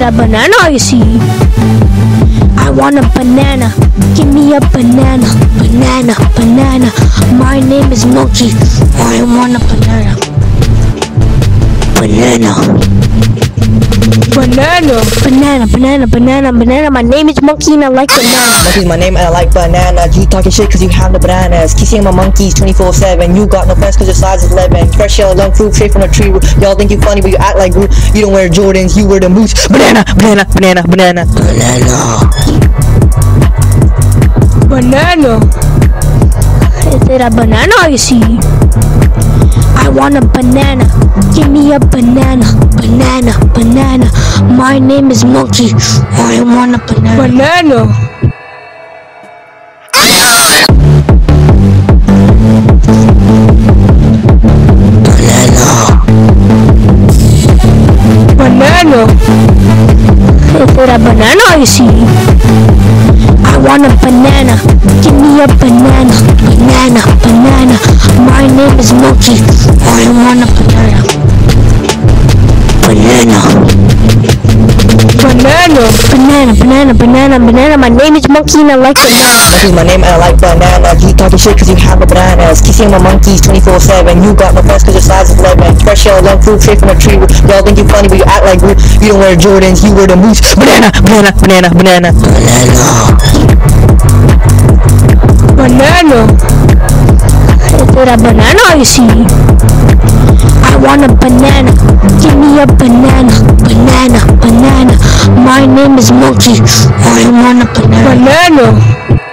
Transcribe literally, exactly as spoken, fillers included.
a banana, you see? I want a banana. Give me a banana. Banana, banana. My name is Monkey. I want a banana. Banana. Banana. Banana, banana, banana, banana. My name is Monkey and I like banana. Monkey's my name and I like bananas. You talking shit cause you have the bananas. Kissing my monkeys twenty-four seven. You got no friends cause your size is eleven. Fresh yellow young fruit straight from a tree. Y'all think you funny but you act like Groot. You don't wear Jordans, you wear the boots. Banana, banana, banana, banana. Banana. Banana. Is it a banana, you see? I want a banana. Give me a banana. Banana, banana. My name is Monkey. I want a banana. Banana. Banana. Is it a banana, you see? I want a banana. Give me a banana. Banana, banana. My name is Monkey. I want a banana. Banana. Banana. Banana, banana, banana, banana. My name is Monkey and I like banana. Monkey's my name and I like bananas. You talking shit cause you have the bananas. Kissing my monkeys twenty-four seven. You got no friends cause your size is eleven. Fresh yellow young fruit straight from a tree. Y'all think you funny but you act like Groot. You don't wear Jordans, you wear the boots. Banana, banana, banana, banana. Banana. Banana. Is it a banana, you see? I want a banana. Give me a banana. Banana, banana. My name is Monkey. I want a banana. Banana.